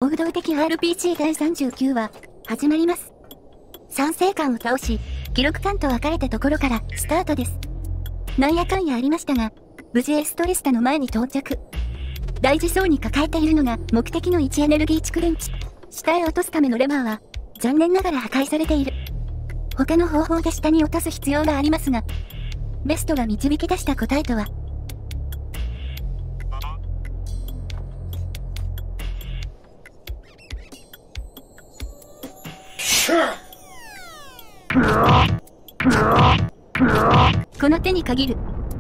行動的 RPG 第39話、始まります。参政官を倒し、記録官と別れたところからスタートです。なんやかんやありましたが、無事エストレスタの前に到着。大事そうに抱えているのが目的の位置エネルギー蓄電池。下へ落とすためのレバーは、残念ながら破壊されている。他の方法で下に落とす必要がありますが、ベストが導き出した答えとは、この手に限る。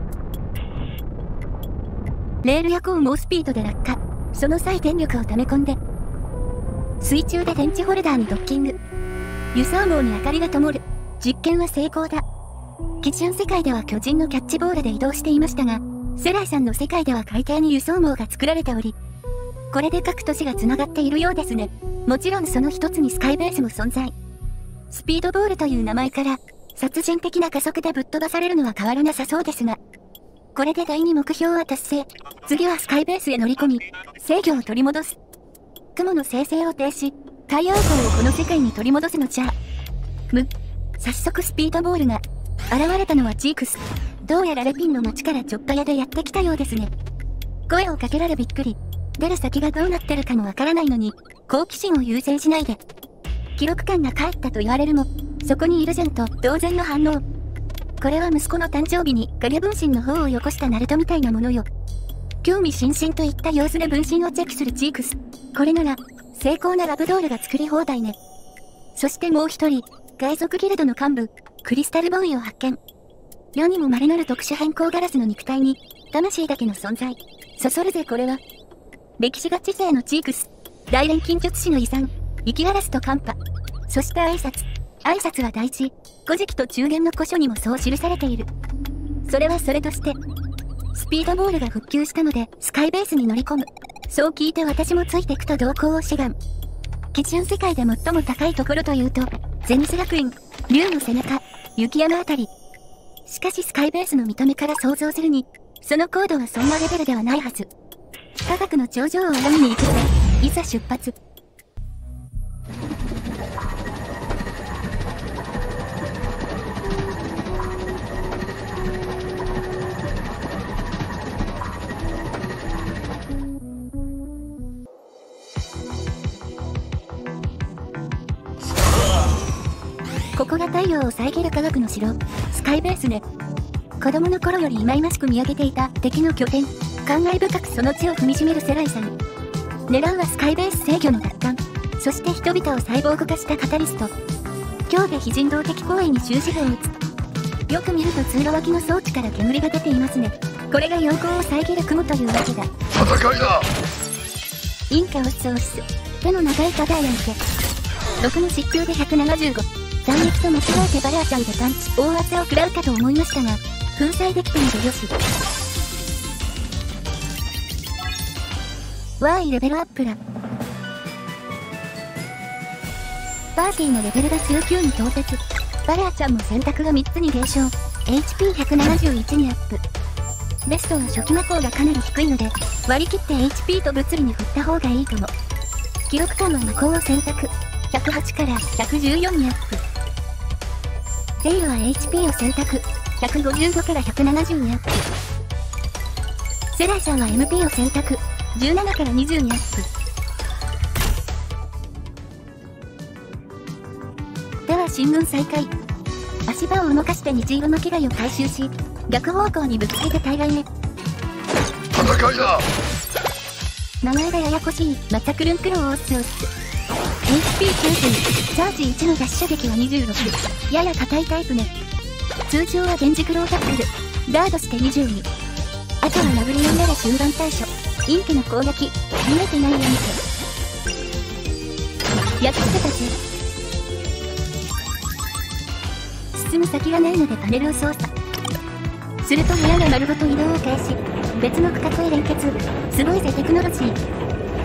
レールや猛スピードで落下。その際電力を溜め込んで、水中で電池ホルダーにドッキング。輸送網に明かりが灯る。実験は成功だ。キチュン世界では巨人のキャッチボールで移動していましたが、セライさんの世界では海底に輸送網が作られており、これで各都市が繋がっているようですね。もちろんその一つにスカイベースも存在。スピードボールという名前から、殺人的な加速でぶっ飛ばされるのは変わらなさそうですが、これで第2目標は達成。次はスカイベースへ乗り込み、制御を取り戻す。雲の生成を停止、太陽光をこの世界に取り戻すのじゃ。早速スピードボールが、現れたのはジークス。どうやらレピンの町からちょっと屋でやってきたようですね。声をかけられびっくり。出る先がどうなってるかもわからないのに、好奇心を優先しないで。記録官が帰ったと言われるも、そこにいるじゃんと同然の反応。これは息子の誕生日に影分身の方をよこしたナルトみたいなものよ。興味津々といった様子で分身をチェックするジークス。これなら、精巧なラブドールが作り放題ね。そしてもう一人、海賊ギルドの幹部、クリスタルボーイを発見。世にも稀なる特殊変更ガラスの肉体に、魂だけの存在。そそるぜこれは。歴史が知性のジークス。大錬金術師の遺産。雪ガラスとカンパ。そして挨拶。挨拶は大事。古事記と中元の古書にもそう記されている。それはそれとして、スピードボールが復旧したので、スカイベースに乗り込む。そう聞いて私もついてくと同行を志願。キチュン世界で最も高いところというと、ゼニス学園、竜の背中、雪山あたり。しかしスカイベースの見た目から想像するに、その高度はそんなレベルではないはず。科学の頂上を歩みに行くぜ。いざ出発。ここが太陽を遮る科学の城、スカイベースね。子供の頃より忌々しく見上げていた敵の拠点、感慨深くその地を踏みしめるセライさん。狙うはスカイベース制御の奪還、そして人々をサイボーグ化したカタリスト。今日で非人道的行為に終止符を打つ。よく見ると通路脇の装置から煙が出ていますね。これが陽光を遮る雲というわけだ。 戦いだ。 インカオスソース。手の長いカダーやんけ。6の失球で175。斬撃と間違えてバラーちゃんでパンチ、大技を食らうかと思いましたが、粉砕できたのでよし。わーいレベルアップだ。パーティーのレベルが19に到達。バラーちゃんも選択が3つに減少。HP171 にアップ。ベストは初期魔法がかなり低いので、割り切って HP と物理に振った方がいいかも。記録官は魔法を選択。108から114にアップ。ゼイルは HP を選択。155から170にアップ。セライさんは MP を選択。17から20にアップ。では進軍再開。足場を動かして虹色の機械を回収し、逆方向にぶつけて対岸へ。 戦いだ。 名前がややこしい。またクルンクローオスオス。HP90、チャージ1のダッシュ撃は26。やや硬いタイプね。通常は電磁クロータックル。ガードして22。あとはラブリオンなら集団対処。インクの攻撃。見えてないやんけ。やっつけたぜ。進む先がないのでパネルを操作。すると部屋が丸ごと移動を開始。別の区画へ連結。すごいぜテクノロジー。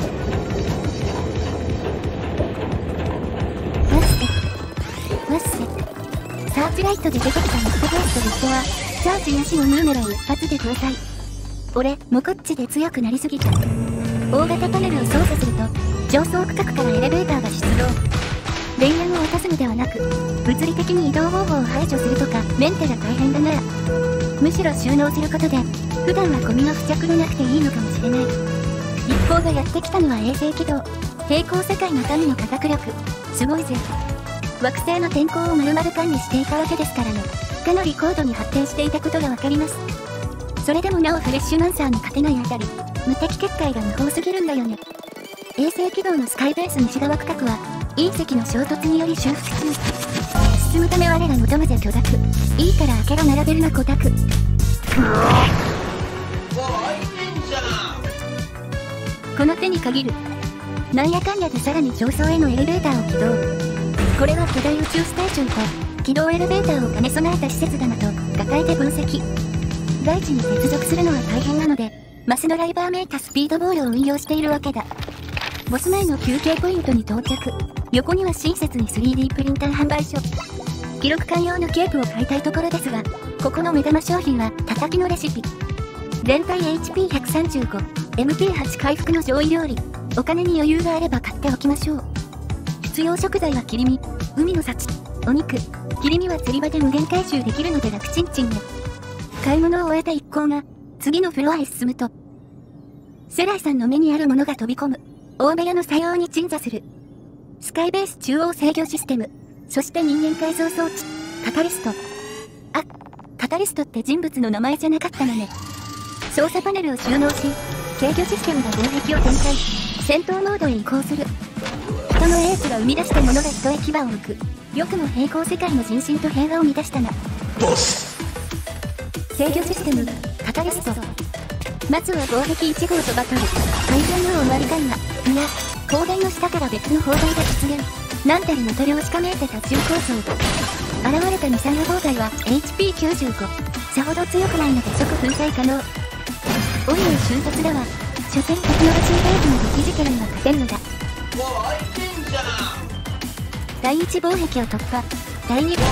サーチライトで出てきたミストゴーストビットは、チャージなしのヌーメラを一発で搭載。俺、もこっちで強くなりすぎた。大型パネルを操作すると、 上層区画からエレベーターが出動。電源を落とすのではなく、物理的に移動方法を排除するとか、メンテが大変だなら、むしろ収納することで、普段はゴミの付着がなくていいのかもしれない。一行がやってきたのは衛星軌道。平行世界の民の科学力。すごいぜ。惑星の天候を丸々管理していたわけですからね。かなり高度に発展していたことがわかります。それでもなおフレッシュマンサーに勝てないあたり、無敵結界が無法すぎるんだよね。衛星軌道のスカイベース西側区画は、隕石の衝突により修復中。進むため我ら求むぜ許諾。いいから開けろ並べるな小託。この手に限る。なんやかんやでさらに上層へのエレベーターを起動。これは巨大宇宙ステーションと軌道エレベーターを兼ね備えた施設だなと抱えて分析。大地に接続するのは大変なので、マスドライバーめいたスピードボールを運用しているわけだ。ボス前の休憩ポイントに到着。横には親切に 3D プリンター販売所。記録館用のケープを買いたいところですが、ここの目玉商品は叩きのレシピ。全体 HP135、MP8 回復の上位料理。お金に余裕があれば買っておきましょう。必要食材は切り身、海の幸、お肉。切り身は釣り場で無限回収できるので楽ちんちんね。買い物を終えた一行が次のフロアへ進むと、セライさんの目にあるものが飛び込む。大部屋の作用に鎮座する。スカイベース中央制御システム。そして人間改造装置。カタリスト。あ、カタリストって人物の名前じゃなかったのね。操作パネルを収納し、制御システムが攻撃を展開。戦闘モードへ移行する。人のエースが生み出したものが人へ牙を向く。よくも平行世界の人心と平和を乱したな。 ボス。 制御システム、カタリスト。まずは攻撃1号とバトル。完全の終わりか今。いや、砲台の下から別の砲台が出現。なんたりの塗料しかめいて立ち構想。現れたミサイル砲台は HP95。さほど強くないので即粉砕可能。おいおい瞬殺だわ。所詮テクノロジー兵器の敵事件は勝てんのだ。 もう開いてんじゃん。 第1防壁を突破。第2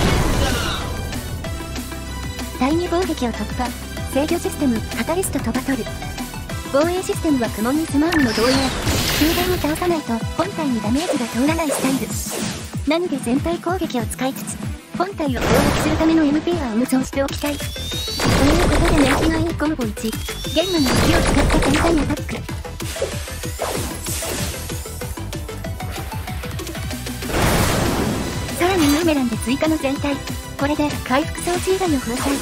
防壁を突破。制御システムカタリストとバトル。防衛システムは苦悶にスマームの同様。終電を倒さないと本体にダメージが通らないスタイル。なので全体攻撃を使いつつ、本体を攻撃するための MP は無双しておきたい。ということで燃費のいいコンボ1、ゲンマの火を使った簡単アタック。さらにムーメランで追加の全体。これで回復装置以外を粉砕。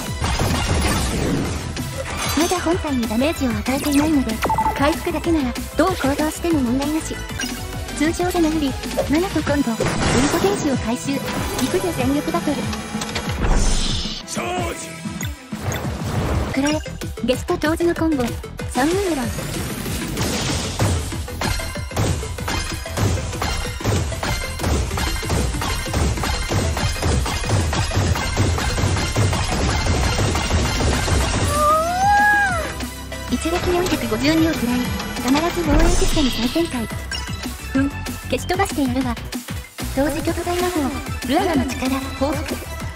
まだ本体にダメージを与えていないので、回復だけならどう行動しても問題なし。通常で殴り、マナとコンボ、ウルトゲージを回収。行くぜ全力バトル。 チャージ。 くらえ、ゲスト当時のコンボ、サンムーメラン。一撃452を食らい、必ず防衛システム再展開。消し飛ばしてやるわ。同時巨大魔法、ルアナの力、報復。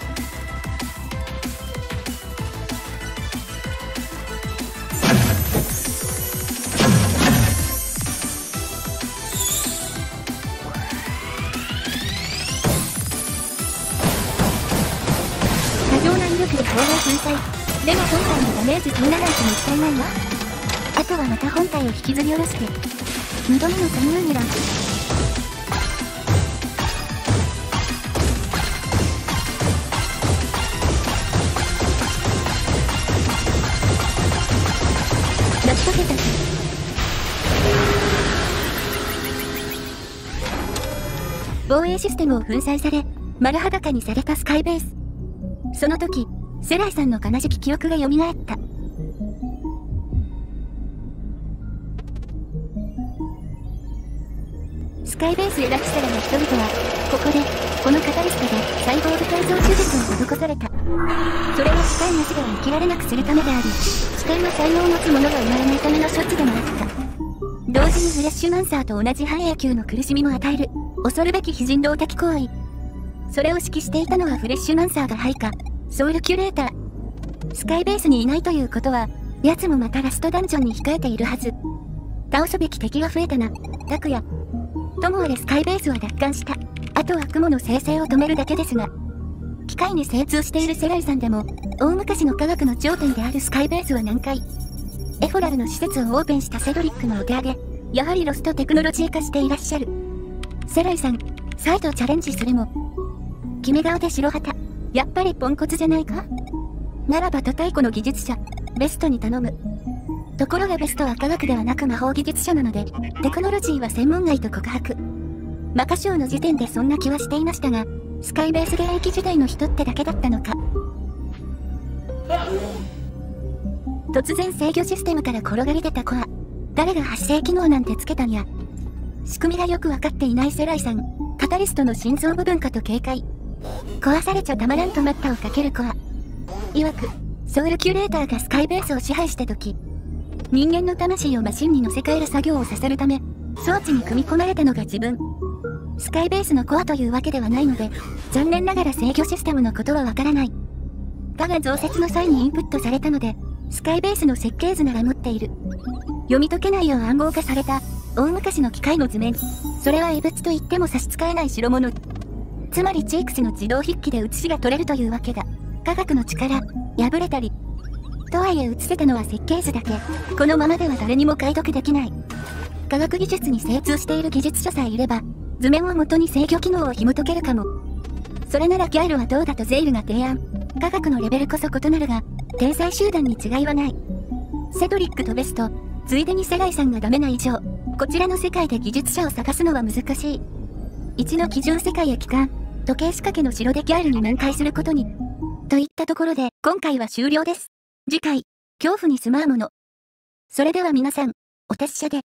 多量な威力で砲台粉砕。でも本体にダメージ通らないともったいないわ。あとはまた本体を引きずり下ろして。2度目のサンムーメラン。成し遂げた。防衛システムを粉砕され、丸裸にされたスカイベース。その時、セライさんの悲しき記憶が蘇った。スカイベースへ拉致された人々は、ここで、このカタリストでサイボーグ改造手術を施された。それは機械なしでは生きられなくするためであり、機械は才能を持つ者が生まれないための処置でもあった。同時にフレッシュマンサーと同じ半永久の苦しみも与える、恐るべき非人道的行為。それを指揮していたのはフレッシュマンサーが配下、ソウルキュレーター。スカイベースにいないということは、奴もまたラストダンジョンに控えているはず。倒すべき敵が増えたな。 拓也。ともあれスカイベースは奪還した。あとは雲の生成を止めるだけですが。機械に精通しているセライさんでも、大昔の科学の頂点であるスカイベースは難解。エフォラルの施設をオープンしたセドリックのお手上げ、やはりロストテクノロジー化していらっしゃる。セライさん、再度チャレンジするも。決め顔で白旗。やっぱりポンコツじゃないか？ならば都太鼓の技術者、ベストに頼む。ところがベストは科学ではなく魔法技術者なので、テクノロジーは専門外と告白。魔歌賞の時点でそんな気はしていましたが、スカイベース現役時代の人ってだけだったのか。突然制御システムから転がり出たコア。誰が発生機能なんてつけたんや。仕組みがよくわかっていないセライさん、カタリストの心臓部分かと警戒。壊されちゃたまらんと待ったをかけるコア。曰く、ソウルキュレーターがスカイベースを支配した時、人間の魂をマシンに乗せ替える作業をさせるため、装置に組み込まれたのが自分。スカイベースのコアというわけではないので、残念ながら制御システムのことはわからない。だが増設の際にインプットされたので、スカイベースの設計図なら持っている。読み解けないよう暗号化された、大昔の機械の図面。それは異物と言っても差し支えない代物。つまりチークスの自動筆記で写しが取れるというわけだ。科学の力、破れたり。とはいえ写せたのは設計図だけ。このままでは誰にも解読できない。科学技術に精通している技術者さえいれば、図面を元に制御機能を紐解けるかも。それならギャイロはどうだとゼイルが提案。科学のレベルこそ異なるが、天才集団に違いはない。セドリックとベスト、ついでにセライさんがダメな以上、こちらの世界で技術者を探すのは難しい。一の基準世界へ帰還、時計仕掛けの城でギャイルに面会することに。といったところで、今回は終了です。次回、恐怖に住まうもの。それでは皆さん、お達者で。